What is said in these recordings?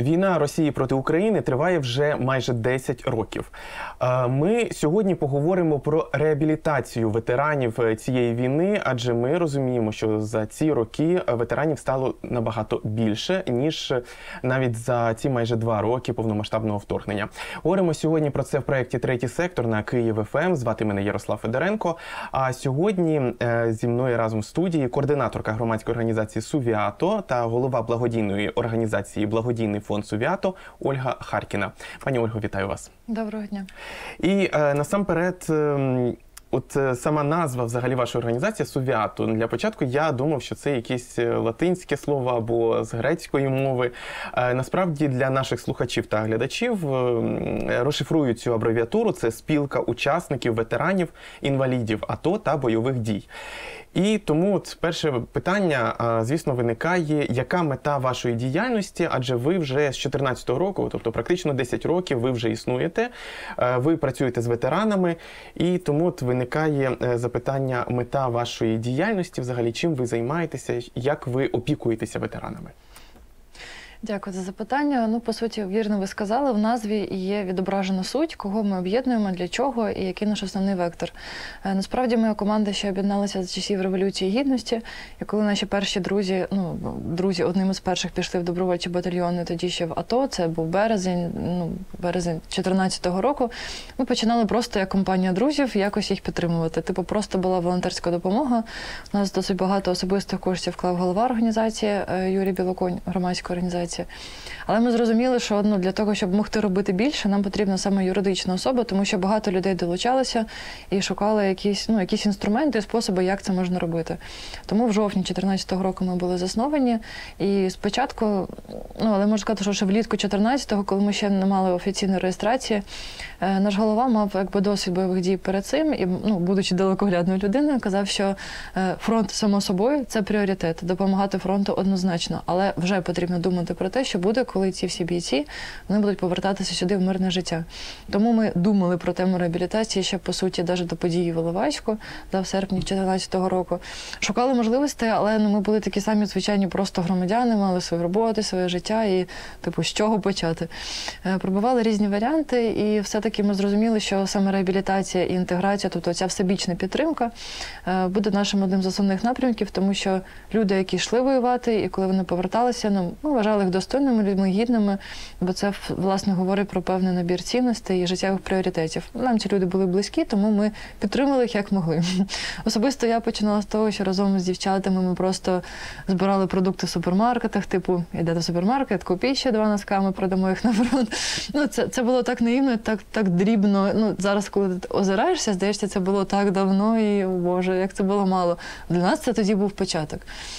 Війна Росії проти України триває вже майже 10 років. Ми сьогодні поговоримо про реабілітацію ветеранів цієї війни, адже ми розуміємо, що за ці роки ветеранів стало набагато більше, ніж навіть за ці майже 2 роки повномасштабного вторгнення. Говоримо сьогодні про це в проєкті «Третій сектор» на Київ ФМ. Звати мене Ярослав Федоренко. А сьогодні зі мною разом в студії координаторка громадської організації «Сувіато» та голова благодійної організації «Благодійний фонд Сувіато» Ольга Харкіна. Пані Ольго, вітаю вас. Доброго дня. І насамперед, сама назва взагалі вашої організації «Сувіато». Для початку я думав, що це якесь латинське слово або з грецької мови. Насправді для наших слухачів та глядачів розшифрую цю абревіатуру. Це спілка учасників, ветеранів, інвалідів АТО та бойових дій. І тому перше питання, звісно, виникає, яка мета вашої діяльності, адже ви вже з 2014 року, тобто практично 10 років, ви вже існуєте, ви працюєте з ветеранами, і тому виникає запитання, мета вашої діяльності, взагалі, чим ви займаєтеся, як ви опікуєтеся ветеранами? Дякую за запитання. Ну, по суті, вірно ви сказали, в назві є відображена суть, кого ми об'єднуємо, для чого і який наш основний вектор. Насправді, моя команда ще об'єдналася з часів Революції Гідності, і коли наші перші друзі одним із перших пішли в добровольчі батальйони, тоді ще в АТО, це був березень 2014 року, ми починали просто як компанія друзів якось їх підтримувати. Просто була волонтерська допомога. У нас досить багато особистих коштів вклав голова організації Юрій Білоконь, громадської організації. Але ми зрозуміли, що для того, щоб могти робити більше, нам потрібна саме юридична особа, тому що багато людей долучалися і шукали якісь інструменти і способи, як це можна робити. Тому в жовтні 2014 року ми були засновані. І спочатку, але можу сказати, що ще влітку 2014-го, коли ми ще не мали офіційної реєстрації, наш голова мав досвід бойових дій перед цим і, будучи далекоглядною людиною, казав, що фронт, само собою, це пріоритет, допомагати фронту однозначно, але вже потрібно думати про те, що буде, коли ці всі бійці, вони будуть повертатися сюди в мирне життя. Тому ми думали про тему реабілітації ще, по суті, навіть до події в Іловайську, в серпні 2014 року. Шукали можливості, але ми були такі самі звичайні просто громадяни, мали свої роботи, своє життя і, з чого почати. Пробували різні варіанти, і все-таки ми зрозуміли, що саме реабілітація і інтеграція, тобто ця всебічна підтримка, буде нашим одним з основних напрямків, тому що люди, які йшли воювати, і коли вони поверталися, ми вважали їх достойними людьми, гідними, бо це, власне, говорить про певний набір цінностей і життєвих пріоритетів. Нам ці люди були близькі, тому ми підтримали їх, як могли. Особисто я починала з того, що разом з дівчатами ми просто збирали продукти в супермаркетах, йдете в супермаркет, купіть ще 2 носка, ми продамо їх на фронт. Це було так наївно, так дрібно. Зараз, коли ти озираєшся, здається, це було так давно і, Боже, як це було мало. Для нас це тоді був початок.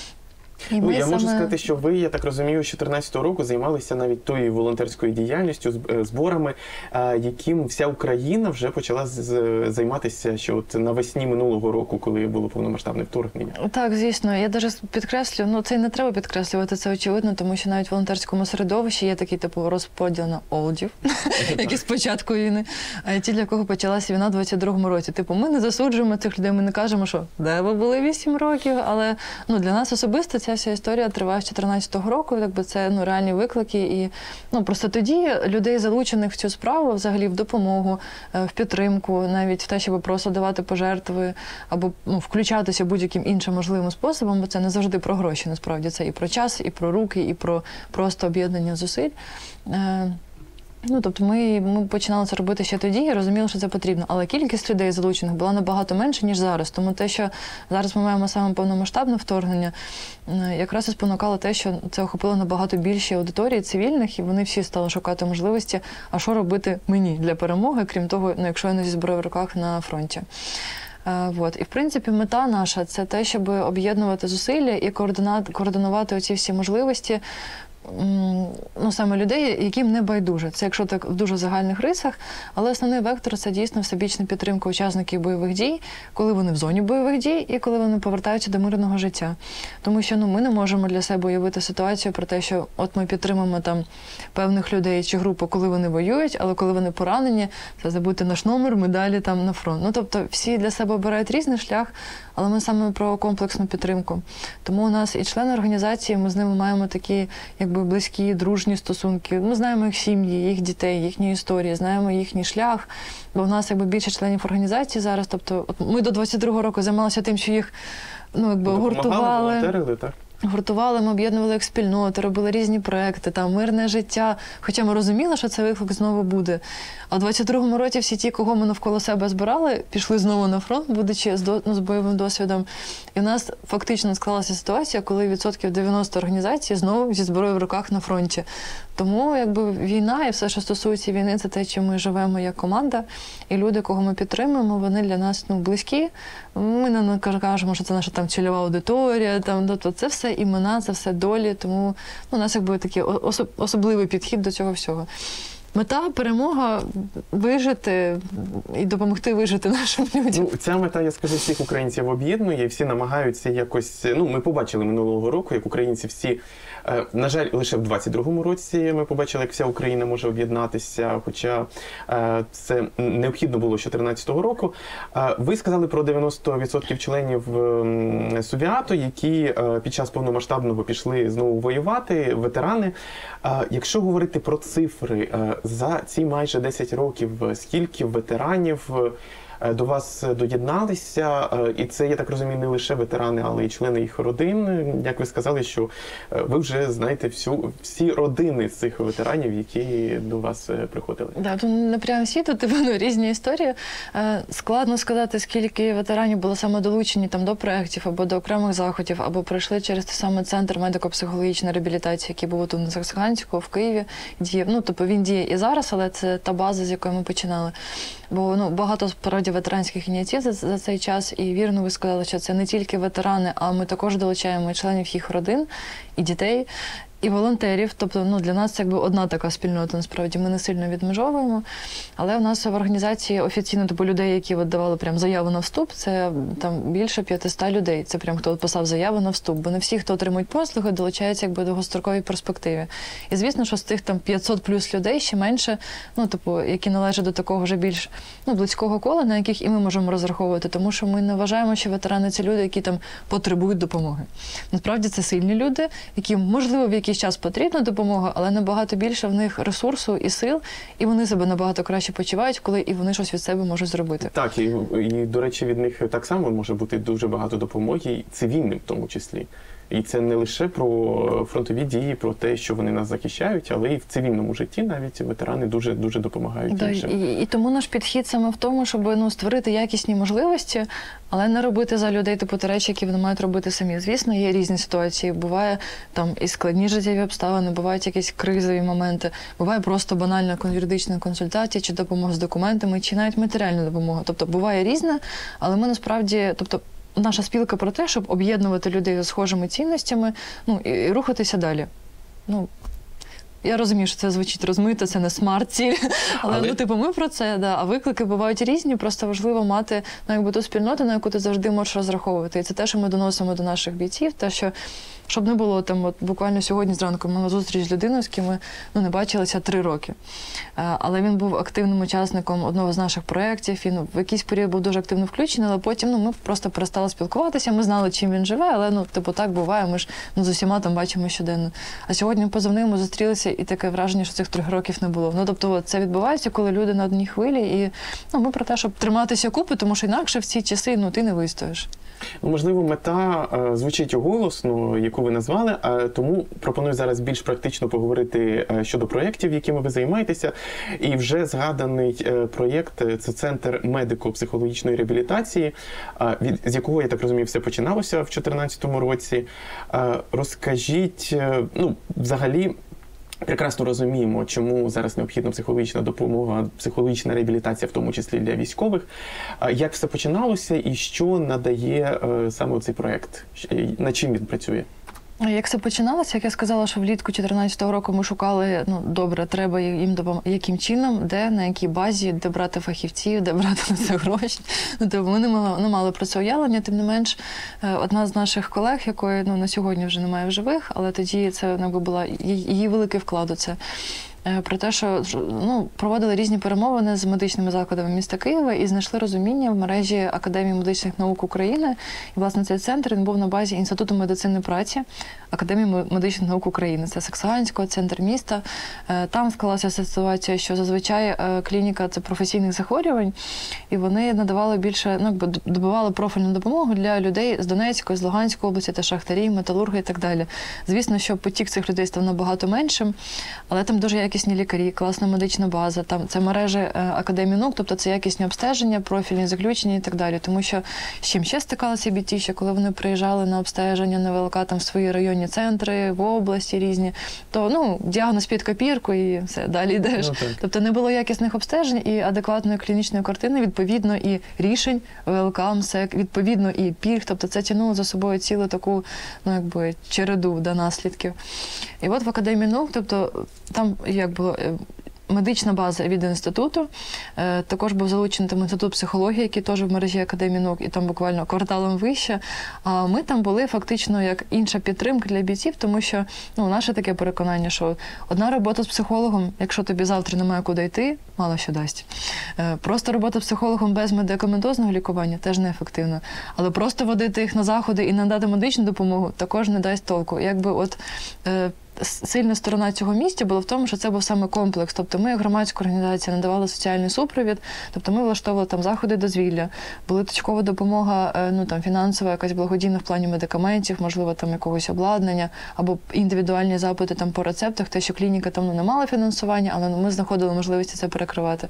Я можу сказати, що ви, я так розумію, з 2014 року займалися навіть тою волонтерською діяльністю, зборами, яким вся Україна вже почала займатися навесні минулого року, коли було повномасштабне вторгнення. Так, звісно. Я навіть підкреслюю, це і не треба підкреслювати, це очевидно, тому що навіть в волонтерському середовищі є такий розподіл на олдів, які з початку війни, а ті, для кого почалася війна в 22-му році. Ми не засуджуємо цих людей, ми не кажемо, що де ви були 8 років, але для нас особисто ця вся історія триває з 2014 року, це реальні виклики. І просто тоді людей, залучених в цю справу, взагалі в допомогу, в підтримку, навіть в те, щоб просто давати пожертви або включатися будь-яким іншим можливим способом, бо це не завжди про гроші, насправді. Це і про час, і про руки, і про просто об'єднання зусиль. Тобто ми починали це робити ще тоді і розуміли, що це потрібно. Але кількість людей залучених була набагато менше, ніж зараз. Тому те, що зараз ми маємо саме повномасштабне вторгнення, якраз і спонукало те, що це охопило набагато більші аудиторії цивільних, і вони всі стали шукати можливості, а що робити мені для перемоги, крім того, якщо я не зі зброєю в руках на фронті. І, в принципі, мета наша – це те, щоб об'єднувати зусилля і координувати оці всі можливості, саме людей, яким не байдуже. Це якщо так в дуже загальних рисах, але основний вектор – це дійсно всебічна підтримка учасників бойових дій, коли вони в зоні бойових дій і коли вони повертаються до мирного життя. Тому що ми не можемо для себе уявити ситуацію про те, що ми підтримуємо певних людей чи групу, коли вони воюють, але коли вони поранені, це забути наш номер, ми далі на фронт. Тобто всі для себе обирають різний шлях, але ми саме про комплексну підтримку. Тому у нас і члени організації, ми з ними маємо такі близькі, дружні стосунки. Ми знаємо їх сім'ї, їх дітей, їхні історії, знаємо їхній шлях. Бо в нас якби більше членів організації зараз. Тобто, от ми до 22-го року займалися тим, що їх гуртували. Волонтерили, так? Гуртували, ми об'єднували як спільноти, робили різні проекти, там мирне життя. Хоча ми розуміли, що цей виклик знову буде. А в 22-му році всі ті, кого ми навколо себе збирали, пішли знову на фронт, будучи з бойовим досвідом. І в нас фактично склалася ситуація, коли 90% організацій знову зі зброєю в руках на фронті. Тому якби війна і все, що стосується війни, це те, чим ми живемо як команда. І люди, кого ми підтримуємо, вони для нас близькі. Ми не кажемо, що це наша там цільова аудиторія, тобто це все імена, це все долі. Тому у нас якби такий особливий підхід до цього всього. Мета – перемога, вижити і допомогти вижити нашим людям. Ця мета, я скажу, всіх українців об'єднує, і всі намагаються якось... ми побачили минулого року, як українці всі... На жаль, лише в 22-му році ми побачили, як вся Україна може об'єднатися, хоча це необхідно було з 2014 року. Ви сказали про 90% членів Сувіату, які під час повномасштабного пішли знову воювати, ветерани. Якщо говорити про цифри, за ці майже 10 років скільки ветеранів до вас доєдналися, і це, я так розумію, не лише ветерани, але й члени їх родин. Як ви сказали, що ви вже знаєте всі родини з цих ветеранів, які до вас приходили. Так, тут не прямо всі, тут різні історії. Складно сказати, скільки ветеранів було саме долучені там до проєктів або до окремих заходів, або пройшли через той самий центр медико-психологічної реабілітації, який був тут на Саксаганську, в Києві. Діяв. Тобто він діє і зараз, але це та база, з якої ми починали. Бо багато справді ветеранських ініціатив за цей час, і вірно ви сказали, що це не тільки ветерани, а ми також долучаємо і членів їх родин, і дітей, і волонтерів. Тобто для нас це якби одна така спільнота, насправді ми не сильно відмежовуємо. Але у нас в організації офіційно людей, які давали прям заяву на вступ, це там більше 500 людей. Це прям хто писав заяву на вступ. Бо не всі, хто отримують послуги, долучаються якби до довгостроковій перспективі. І звісно, що з тих там 500 плюс людей ще менше, які належать до такого вже більш близького кола, на яких і ми можемо розраховувати. Тому що ми не вважаємо, що ветерани – це люди, які там потребують допомоги. Насправді це сильні люди, які, можливо, в якийсь час потрібна допомога, але набагато більше в них ресурсу і сил, і вони себе набагато краще почувають, коли і вони щось від себе можуть зробити. Так, і до речі, від них так само може бути дуже багато допомоги, цивільним в тому числі. І це не лише про фронтові дії, про те, що вони нас захищають, але і в цивільному житті навіть ветерани дуже допомагають іншим. І тому наш підхід саме в тому, щоб створити якісні можливості, але не робити за людей ті речі, які вони мають робити самі. Звісно, є різні ситуації. Буває там і складні життєві обставини, бувають якісь кризові моменти, буває просто банальна юридична консультація, чи допомога з документами, чи навіть матеріальна допомога. Тобто буває різне, але ми насправді, наша спілка про те, щоб об'єднувати людей з схожими цінностями, і рухатися далі. Я розумію, що це звучить розмито, це не смарт-ціль, але ми про це, а виклики бувають різні, просто важливо мати ту спільноту, на яку ти завжди можеш розраховувати. І це те, що ми доносимо до наших бійців, те, що щоб не було буквально сьогодні зранку ми мали зустріч з людиною, з ким ми не бачилися 3 роки. Але він був активним учасником одного з наших проєктів, він в якийсь період був дуже активно включений, але потім ми просто перестали спілкуватися, ми знали, чим він живе, але так буває, ми ж з усіма там бачимо щоденно. А сьогодні позвонив, ми зустрілися, і таке враження, що цих 3 років не було. Тобто це відбувається, коли люди на одній хвилі, і ми про те, щоб триматися купи, тому що інакше в ці часи ти не вистоїш. Можливо, мета звучить голосно, яку ви назвали, тому пропоную зараз більш практично поговорити щодо проєктів, якими ви займаєтеся. І вже згаданий проєкт – це Центр медико-психологічної реабілітації, з якого, я так розумію, все починалося в 2014 році. Розкажіть, взагалі, прекрасно розуміємо, чому зараз необхідна психологічна допомога, психологічна реабілітація, в тому числі для військових. Як все починалося і що надає саме цей проєкт? Над чим він працює? Як все починалося, як я сказала, що влітку 2014 року ми шукали, добре, треба їм допомогти, яким чином, де, на якій базі, де брати фахівців, де брати на це гроші. Ми не мали про це уявлення, тим не менш, одна з наших колег, якої на сьогодні вже немає в живих, але тоді це була її великий вклад у це. про те, що проводили різні перемовини з медичними закладами міста Києва і знайшли розуміння в мережі Академії медичних наук України. І, власне, цей центр він був на базі Інституту медицини праці Академії медичних наук України. Це Саксаганського, центр міста. Там склалася ситуація, що зазвичай клініка – це професійних захворювань, і вони надавали більше, добивали профільну допомогу для людей з Донецької, з Луганської області, та шахтарів, металурги і так далі. Звісно, що потік цих людей став набагато меншим, але там дуже якісні лікарі, класна медична база, там це мережі Академії наук, тобто це якісні обстеження, профільні заключення і так далі. Тому що з чим ще стикалися бійці, що коли вони приїжджали на обстеження на ВЛК, там в свої районні центри, в області різні, то діагноз під копірку і все, далі йдеш. Тобто не було якісних обстежень і адекватної клінічної картини, відповідно і рішень ВЛК, МСЕК, відповідно і пільг, тобто це тягнуло за собою цілу таку, череду наслідків. І от в Академії наук, тобто там медична база від інституту, також був залучений там інститут психології, який теж в мережі Академії наук, і там буквально кварталом вище. А ми там були фактично як інша підтримка для бійців, тому що наше таке переконання, що одна робота з психологом, якщо тобі завтра немає куди йти, мало що дасть. Просто робота з психологом без медикаментозного лікування теж неефективна. Але просто водити їх на заходи і надати медичну допомогу також не дасть толку. Сильна сторона цього місця була в тому, що це був саме комплекс. Тобто ми, як громадська організація, надавали соціальний супровід, тобто ми влаштовували там заходи дозвілля, була точкова допомога, фінансова, якась благодійна в плані медикаментів, можливо, там якогось обладнання, або індивідуальні запити там по рецептах, те, що клініка там не мала фінансування, але ми знаходили можливість це перекривати.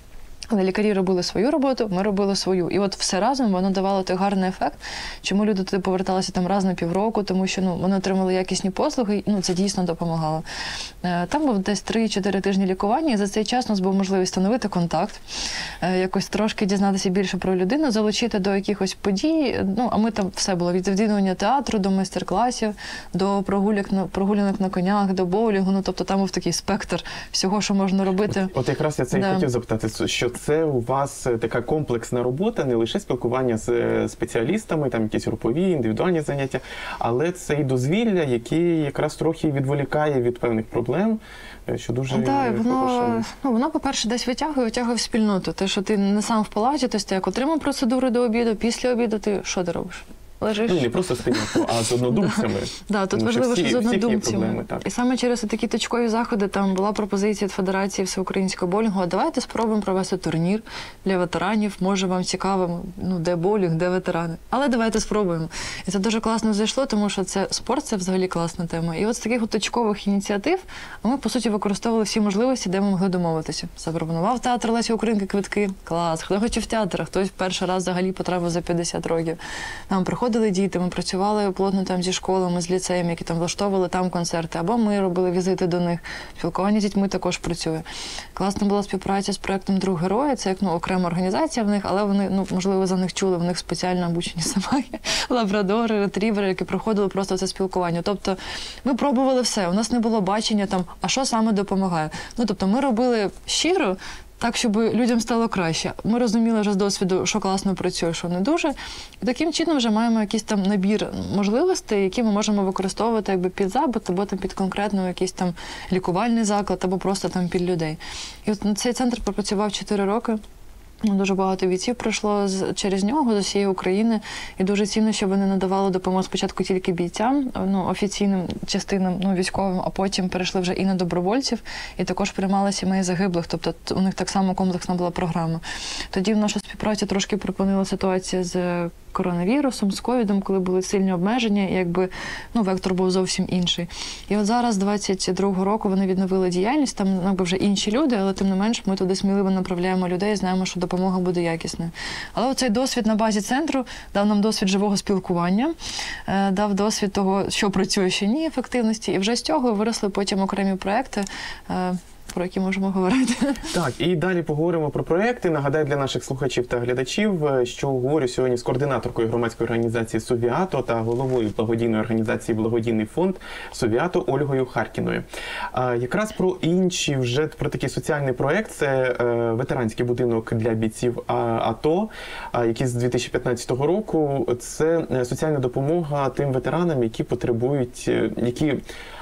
Але лікарі робили свою роботу, ми робили свою. І от все разом воно давало той гарний ефект, чому люди туди поверталися там раз на півроку, тому що вони отримали якісні послуги, і це дійсно допомагало. Там був десь 3-4 тижні лікування, і за цей час у нас був можливість встановити контакт, якось трошки дізнатися більше про людину, залучити до якихось подій. А ми там все було від відвідування театру до майстер-класів, до прогулянок на конях, до боулінгу. Тобто там був такий спектр всього, що можна робити. От якраз я це і хотів запитати, що це у вас така комплексна робота, не лише спілкування з спеціалістами, там якісь групові, індивідуальні заняття, але це і дозвілля, яке якраз трохи відволікає від певних проблем, що дуже хороше. Воно, по-перше, десь витягує в спільноту. Те, що ти не сам в палаті, тобто ти як отримав процедури до обіду, після обіду що ти робиш? Лежиш. Не просто з клієнтом, а з однодумцями. Тут важливо, що з однодумцями. І саме через такі точкові заходи там була пропозиція від Федерації всеукраїнського боулінгу, давайте спробуємо провести турнір для ветеранів, може вам цікаво, де боулінг, де ветерани. Але давайте спробуємо. І це дуже класно зайшло, тому що спорт – це взагалі класна тема. І от з таких точкових ініціатив ми, по суті, використовували всі можливості, де ми могли домовитися. Запропонував театр Лесі Українки квитки, клас, хто хоче в театр, хтось перший раз взагалі потрапив за 50 років. Нам приходили діти, ми працювали плотно там зі школами, з ліцеями, які там влаштовували там концерти, або ми робили візити до них. Спілкування з дітьми також працює. Класна була співпраця з проєктом «Друг героя», це як окрема організація в них, але вони, можливо, за них чули, в них спеціально обучені собаки, лабрадори, ретрівери, які проходили просто це спілкування. Тобто ми пробували все, у нас не було бачення там, а що саме допомагає. Тобто ми робили щиро, так, щоб людям стало краще. Ми розуміли вже з досвіду, що класно працює, що не дуже. І таким чином вже маємо якийсь там набір можливостей, які ми можемо використовувати під запит, або під конкретно якийсь там лікувальний заклад, або просто там під людей. І от цей центр пропрацював 4 роки. Дуже багато бійців пройшло через нього, з усієї України. І дуже цінно, що вони надавали допомогу спочатку тільки бійцям, офіційним частинам, військовим, а потім перейшли вже і на добровольців, і також приймали сімей загиблих. Тобто у них так само комплексна була програма. Тоді в нашу співпрацю трошки припинила ситуація з коронавірусом, з ковідом, коли були сильні обмеження, і вектор був зовсім інший. І от зараз, 22-го року, вони відновили діяльність, там вже інші люди, але тим не менш ми туди сміливо направляємо людей, знаємо, що допомога буде якісною. Але оцей досвід на базі центру дав нам досвід живого спілкування, дав досвід того, що працює, що ні, ефективності, і вже з цього виросли потім окремі проекти, про які можемо говорити. Так, і далі поговоримо про проекти. Нагадаю для наших слухачів та глядачів, що говорю сьогодні з координаторкою громадської організації «Совіато» та головою благодійної організації «Благодійний фонд» «Совіато» Ольгою Харкіною. Якраз про інші, вже про такий соціальний проект, це ветеранський будинок для бійців АТО, який з 2015 року, це соціальна допомога тим ветеранам, які потребують, які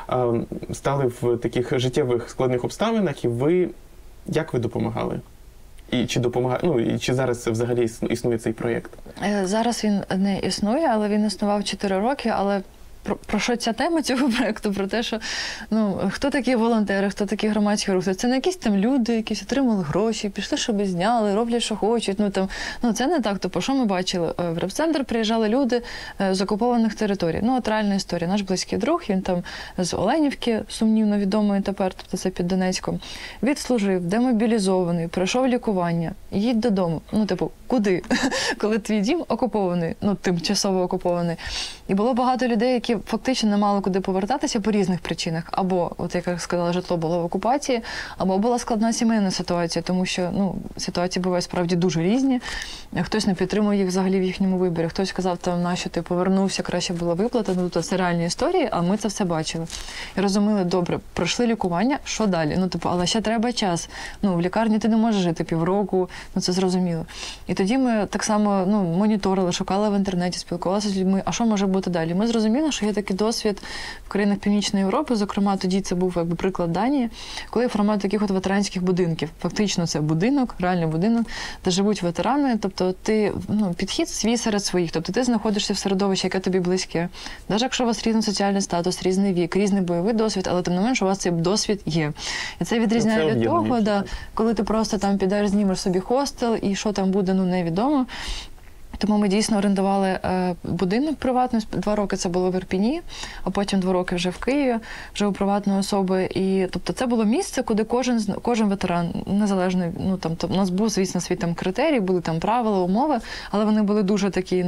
стали в таких життєвих складних обставинах, і як ви допомагали? І чи зараз взагалі існує цей проєкт? Зараз він не існує, але він існував 4 роки, але про що ця тема цього проєкту? Про те, що хто такі волонтери, хто такі громадські рухи? Це не якісь там люди, які отримали гроші, пішли, щоб зняли, роблять, що хочуть. Це не так. Тобто, що ми бачили? В реп-центр приїжджали люди з окупованих територій. От реальна історія. Наш близький друг, він там з Оленівки, сумнівно відомий тепер, тобто це під Донецьком, відслужив, демобілізований, пройшов лікування, їдь додому. Куди? Коли твій дім окупований, тимчасово окупований. І було багато людей, які фактично не мали куди повертатися по різних причинах. Або, як я сказала, житло було в окупації, або була складна сімейна ситуація, тому що ситуації бувають справді дуже різні. Хтось не підтримує їх взагалі в їхньому виборі, хтось сказав, нащо ти повернувся, краще була виплата. Це реальні історії, а ми це все бачили. І розуміли, добре, пройшли лікування, що далі? Але ще треба час. В лікарні ти не можеш жити півроку, це зрозуміло. І тоді ми так само моніторили, шукали в інтернеті, спілкувалися з людьми, а що може бути далі? Ми зрозуміли, що є такий досвід в країнах Північної Європи, зокрема, тоді це був приклад Данії, коли формат таких ветеранських будинків. Фактично це будинок, реальний будинок, де живуть ветерани, тобто ти, підхід свій серед своїх, тобто ти знаходишся в середовищі, яке тобі близьке. Навіть якщо у вас різний соціальний статус, різний вік, різний бойовий досвід, але тим не менш у вас цей досвід є. І це відрізняє від того, коли ти просто там підеш, знімеш собі хостел і що там буде, невідомо. Тому ми дійсно орендували будинок приватний. 2 роки це було в Ірпіні, а потім 2 роки вже в Києві, вже у приватної особи. І тобто це було місце, куди кожен ветеран, незалежно, у нас був, звісно, свій там критерій, були там правила, умови, але вони були дуже такі,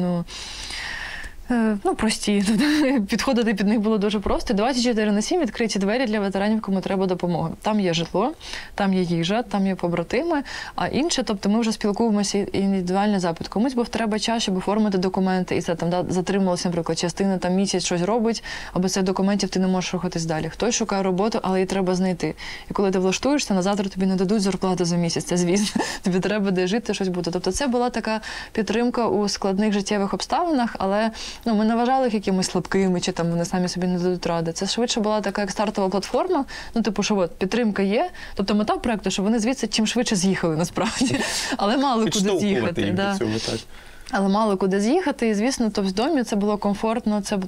прості. Підходити під них було дуже просто. 24/7 відкриті двері для ветеранів, кому треба допомога. Там є житло, там є їжа, там є побратими, а інше, тобто ми вже спілкуємося індивідуальний запит. Комусь був треба час, щоб оформити документи, і це там затрималося, наприклад, частина місяць щось робить, або цих документів ти не можеш рухатись далі. Хтось шукає роботу, але її треба знайти. І коли ти влаштуєшся, на завтра тобі не дадуть зарплату за місяць, це звісно. Тобі треба де жити, щось буде. Тобто це була така підтримка у складних життєвих обставинах, але ми не вважали їх якимись слабкими, чи вони самі собі не дадуть ради. Це швидше була така як стартова платформа, що підтримка є. Тобто мета проєкту, що вони звідси чим швидше з'їхали, насправді. Але мало куди з'їхати. Але мало куди з'їхати, і, звісно, в домі це було комфортно, це,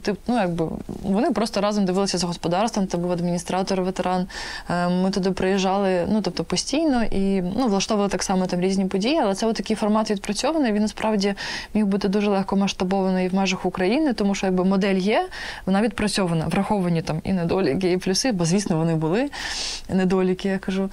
вони просто разом дивилися за господарством, це був адміністратор-ветеран, ми туди приїжджали, постійно, і, влаштовували так само там різні події, але це такий формат відпрацьований, він, насправді, міг бути дуже легко масштабований в межах України, тому що, модель є, вона відпрацьована, враховані там і недоліки, і плюси, бо, звісно, вони були недоліки, я кажу.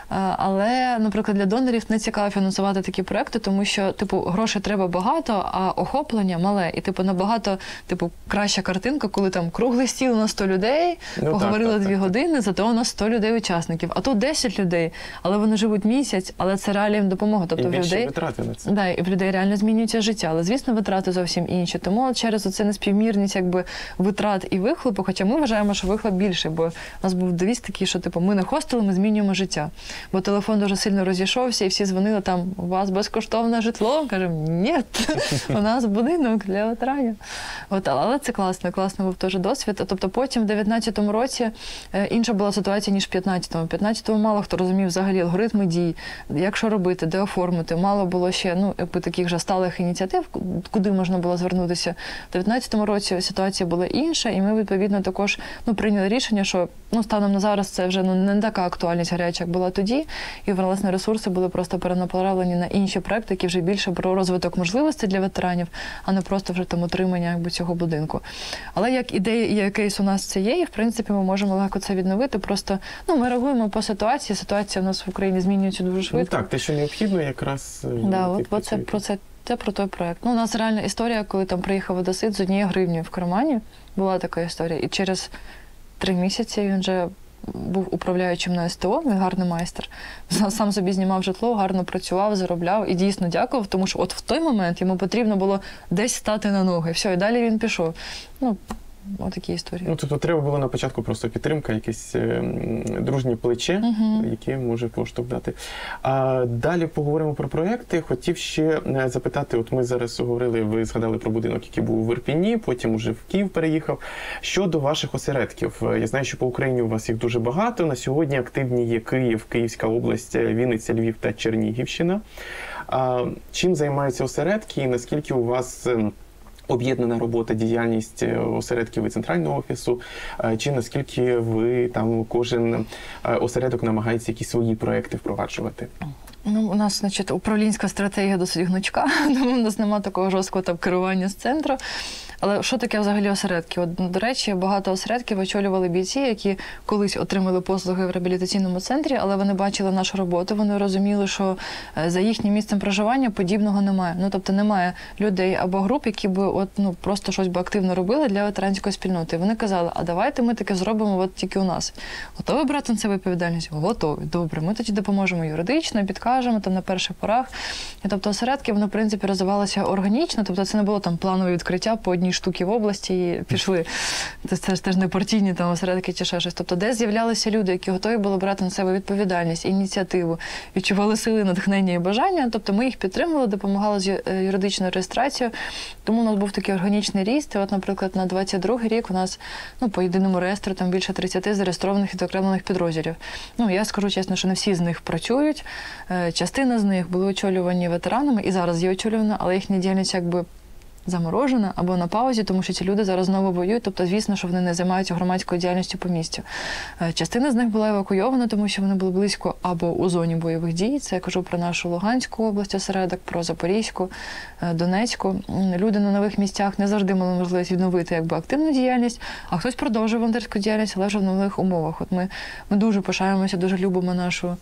Але, наприклад, для донорів не цікаво фінансувати такі проекти, тому що, грошей треба багато, а охоплення мале. І, набагато, краща картинка, коли там круглий стіл на 100 людей, поговорили 2 години, зато у нас 100 людей-учасників. А тут 10 людей, але вони живуть місяць, але це реально їм допомога. Тобто, і більше витрати на це. Да, і в людей реально змінюється життя. Але, звісно, витрати зовсім інші. Тому через оце неспівмірність, витрат і вихлопу, хоча ми вважаємо, що вихлоп більший, бо у нас був девіз такий, що, ми не хостели, ми змінюємо життя. Бо телефон дуже сильно розійшовся, і всі дзвонили там, у вас безкоштовне житло? Кажемо, ні. У нас будинок для ветеранів. Але це класно був теж досвід. Тобто потім в 19-му році інша була ситуація, ніж в 15-му. В 15-му мало хто розумів взагалі алгоритми дій, як що робити, де оформити. Мало було ще таких же сталих ініціатив, куди можна було звернутися. В 19-му році ситуація була інша, і ми, відповідно, також прийняли рішення, що станом на зараз це вже не така актуальність гаряча, як була тоді, і, власне, ресурси були просто перенаправлені на інші проекти, які вже більше про розвиток можливостей для ветеранів, а не просто вже утримання цього будинку. Але як ідея і як кейс у нас це є, і, в принципі, ми можемо легко це відновити. Просто, ми реагуємо по ситуації. Ситуація у нас в Україні змінюється дуже швидко. Так, те, що необхідно, якраз... Це про той проект. У нас реальна історія, коли там приїхав одесит з 1 гривнею в кармані. Була така історія. І через 3 місяці він вже був управляючим на СТО, він гарний майстер. Сам собі знімав житло, гарно працював, заробляв і дійсно дякував, тому що в той момент йому потрібно було десь стати на ноги. Все, і далі він пішов. Отакі історії. Ну, тобто треба було на початку просто підтримка, якесь дружнє плече, яке може поштовх дати. А далі поговоримо про проекти. Хотів ще запитати, от ми зараз говорили, ви згадали про будинок, який був в Ірпіні, потім уже в Київ переїхав. Щодо ваших осередків, я знаю, що по Україні у вас їх дуже багато. На сьогодні активні є Київ, Київська область, Вінниця, Львів та Чернігівщина. Чим займаються осередки і наскільки у вас об'єднана робота, діяльність осередків і центрального офісу, чи наскільки ви там кожен осередок намагається якісь свої проекти впроваджувати? Ну, у нас, значить, управлінська стратегія досить гнучка, тому у нас немає такого жорсткого там керування з центру. Але що таке взагалі осередки? От, до речі, багато осередків очолювали бійці, які колись отримали послуги в реабілітаційному центрі, але вони бачили нашу роботу, вони розуміли, що за їхнім місцем проживання подібного немає. Ну, тобто немає людей або груп, які б просто щось би активно робили для ветеранської спільноти. І вони казали, а давайте ми таке зробимо от тільки у нас. Готові брати на себе відповідальність? Готові. Добре, ми тоді допоможемо юридично, підкажемо там на перших порах. І тобто осередки, вони, в принципі, розвивалися органічно, тобто це не було там планове відкриття по одній штуки в області і пішли. Це ж теж не партійні там осередки чи ще щось. Тобто де з'являлися люди, які готові були брати на себе відповідальність, ініціативу, відчували сили, натхнення і бажання. Тобто ми їх підтримували, допомагали з юридичною реєстрацією. Тому у нас був такий органічний ріст. І от, наприклад, на 22-й рік у нас по єдиному реєстру там більше 30 зареєстрованих і відокремлених підрозділів. Я скажу чесно, що не всі з них працюють. Частина з них були очолювані ветеранами і зараз є очолювана, але їхня діяльність якби заморожена або на паузі, тому що ці люди зараз знову воюють, тобто, звісно, що вони не займаються громадською діяльністю по місту. Частина з них була евакуйована, тому що вони були близько або у зоні бойових дій. Це я кажу про нашу Луганську область осередок, про Запорізьку, Донецьку. Люди на нових місцях не завжди мали можливість відновити якби активну діяльність, а хтось продовжує волонтерську діяльність, але вже в нових умовах. От ми дуже пишаємося, дуже любимо нашу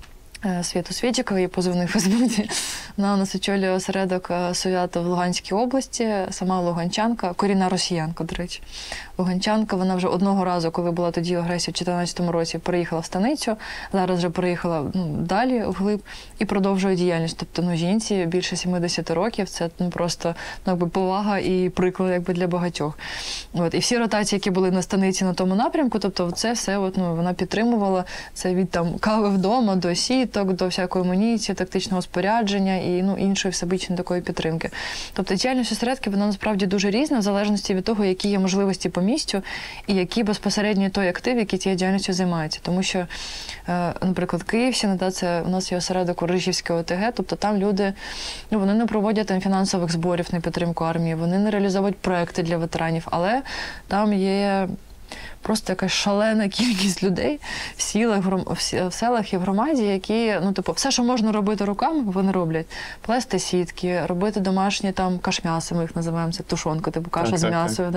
Світу Свічика, її позивний в Фейсбуці. Вона у нас очолює осередок Совята в Луганській області, сама луганчанка, корінна росіянка, до речі. Луганчанка, вона вже одного разу, коли була тоді агресія в 2014 році, переїхала в станицю, зараз вже переїхала далі вглиб і продовжує діяльність. Тобто, жінці більше 70 років, це просто повага і приклад для багатьох. І всі ротації, які були на станиці на тому напрямку, тобто це все вона підтримувала, це від кави вдома до сіток, до всякої амуніції, тактичного спорядження і іншої всебічної такої підтримки. Тобто діяльність осередків, вона насправді дуже різна, в залежності від того, які є можливості по місту і які безпосередньо той актив, який цією діяльністю займається. Тому що, наприклад, Київщина, це у нас є осередок Рижівське ОТГ, тобто там люди, вони не проводять фінансових зборів на підтримку армії, вони не реалізовують проекти для ветеранів, але там є просто якась шалена кількість людей в селах і в громаді, які, все, що можна робити руками, вони роблять. Плести сітки, робити домашні кашмяси, ми їх називаємо, це тушонка, каша з м'ясою,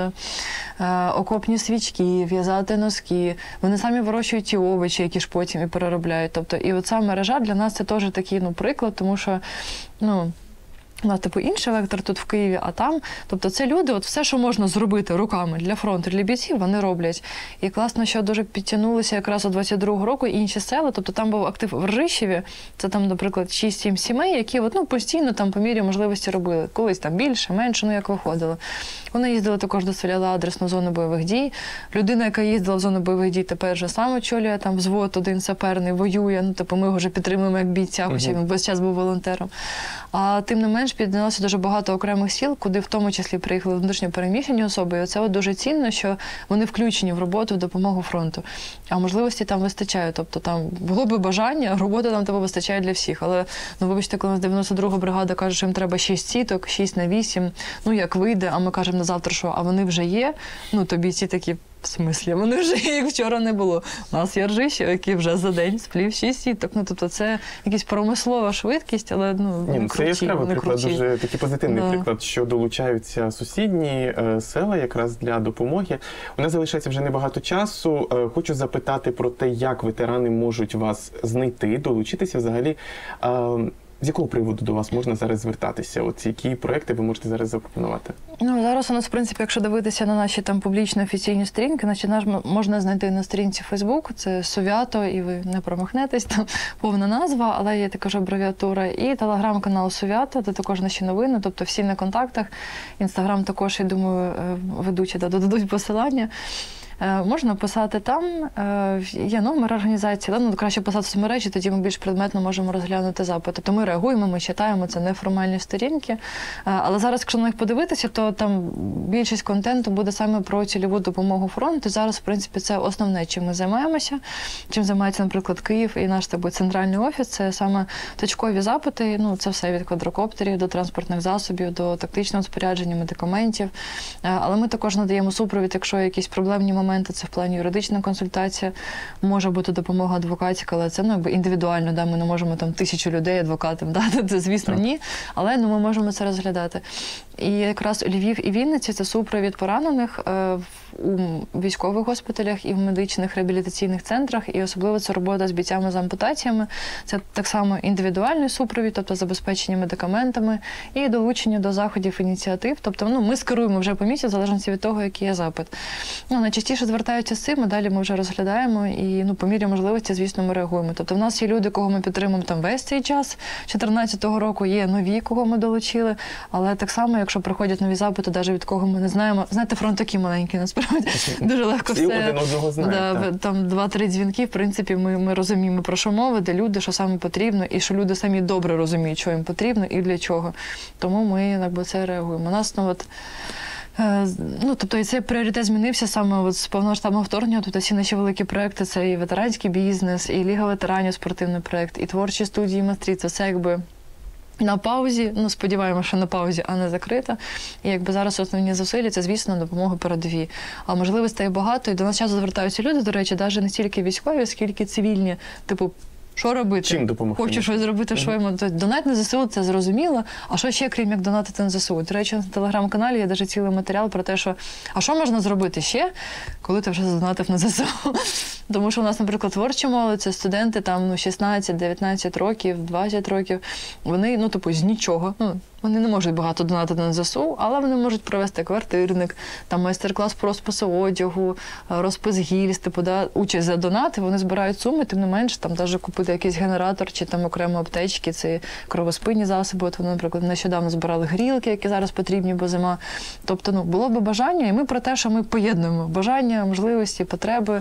окопні свічки, в'язати носки. Вони самі вирощують ті овочі, які ж потім і переробляють. Тобто, і оця мережа для нас це теж такий, приклад, тому що, у нас, інший вектор тут в Києві, а там, тобто це люди, все, що можна зробити руками для фронту, для бійців, вони роблять. І класно, що дуже підтягнулися якраз у 22-го року інші села, тобто там був актив в Ржищеві, це там, наприклад, 6-7 сімей, які постійно по мірі можливості робили. Колись там більше, менше, як виходило. Вони їздили також, доставляли адресну зону бойових дій. Людина, яка їздила в зону бойових дій, тепер вже сам очолює, взвод один саперний, воює, ми його вже підтримуємо як бійця, хоча він весь час був волонтером. А тим не менш, піднялося дуже багато окремих сіл, куди в тому числі приїхали внутрішньо переміщені особи. І оце дуже цінно, що вони включені в роботу, в допомогу фронту. А можливості там вистачає. Тобто там було би бажання, роботи там тебе вистачає для всіх. Але, вибачте, коли у нас 92-га бригада каже, що їм треба 6 сіток, 6 на 8, як вийде, а ми кажемо на завтра, що а вони вже є, то бійці такі, в смислі, вони вже їх вчора не було. У нас є Ржище, який вже за день сплів 6 сіток. Тобто це якась промислова швидкість, але це яскравий приклад, дуже такий позитивний приклад, що долучаються сусідні села якраз для допомоги. У нас залишається вже небагато часу. Хочу запитати про те, як ветерани можуть вас знайти, долучитися взагалі. З якого приводу до вас можна зараз звертатися? От які проекти ви можете зараз запропонувати? Ну, зараз у нас, в принципі, якщо дивитися на наші там публічні офіційні сторінки, значить нас можна знайти на сторінці Facebook, це Совято, і ви не промахнетесь, там повна назва, але є також абревіатура, і телеграм-канал Совято, де також наші новини, тобто всі на контактах. Інстаграм також, я думаю, ведучі додадуть посилання. Можна писати там, є номер організації, ну, краще писати в соцмережі, тоді ми більш предметно можемо розглянути запити. Тобто ми реагуємо, ми читаємо, це неформальні сторінки. Але зараз, якщо на них подивитися, то там більшість контенту буде саме про цільову допомогу фронту. Зараз, в принципі, це основне, чим ми займаємося. Чим займається, наприклад, Київ і наш центральний офіс, це саме точкові запити, ну, це все від квадрокоптерів до транспортних засобів, до тактичного спорядження, медикаментів. Але ми також надаємо супровід, якщо якісь проблемні моменти, це в плані юридична консультація, може бути допомога адвокатська, але це індивідуально, да, ми не можемо там 1000 людей адвокатам дати, це, звісно, ні, але ми можемо це розглядати. І якраз Львів і Вінниця – це супровід поранених у військових госпіталях і в медичних реабілітаційних центрах, і особливо це робота з бійцями з ампутаціями. Це так само індивідуальний супровід, тобто забезпечення медикаментами і долучення до заходів ініціатив. Тобто ми скеруємо вже по місяцю, в залежності від того, який є запит. Найчастіше звертаються з цим, а далі ми вже розглядаємо і по мірі можливості, звісно, ми реагуємо. Тобто в нас є люди, кого ми підтримуємо там весь цей час, 2014 року, є нові, кого ми долучили, але так само, якщо приходять нові запити, навіть від кого ми не знаємо, знаєте, фронт такий маленький, насправді, дуже легко все. І один одного знають. Там 2-3 дзвінки, в принципі, ми розуміємо, про що мова, де люди, що саме потрібно, і що люди самі добре розуміють, що їм потрібно і для чого. Тому ми це реагуємо. У нас, тобто і цей пріоритет змінився саме з повномасштабного вторгнення. Тобто всі наші великі проекти – це і ветеранський бізнес, і Ліга ветеранів, спортивний проект, і творчі студії майстрів. Це все на паузі, сподіваємося, що на паузі, а не закрита. І зараз основні зусилля – це, звісно, допомога передовій. А можливостей багато, і до нас часто звертаються люди, до речі, навіть не стільки військові, скільки цивільні, що робити? Чим допомогти? Хочу щось зробити, що йому. Донат на ЗСУ – це зрозуміло. А що ще, крім як донатити на ЗСУ? До речі, на телеграм-каналі є навіть цілий матеріал про те, що а що можна зробити ще, коли ти вже задонатив на ЗСУ? Тому що у нас, наприклад, творчі молодь, це студенти там 16, 19 років, 20 років. Вони, з нічого. Вони не можуть багато донатити на ЗСУ, але вони можуть провести квартирник, там майстер-клас по розпису одягу, розпис гільз, участь за донати, вони збирають суми, тим не менше, там навіть купити якийсь генератор чи там окремо аптечки, це кровоспинні засоби. От вони, наприклад, нещодавно збирали грілки, які зараз потрібні, бо зима. Тобто, було б бажання, і ми про те, що ми поєднуємо бажання, можливості, потреби.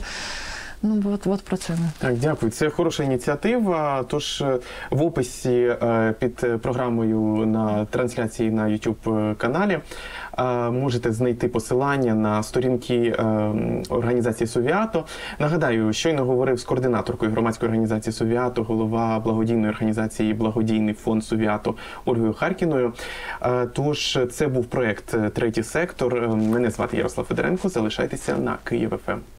От про це. Так, дякую. Це хороша ініціатива. Тож в описі під програмою на трансляції на YouTube-каналі можете знайти посилання на сторінки організації Совято. Нагадаю, щойно говорив з координаторкою громадської організації Совято, голова благодійної організації «Благодійний фонд Совято» Ольгою Харкіною. Тож це був проєкт «Третій сектор». Мене звати Ярослав Федоренко. Залишайтеся на Київ ФМ.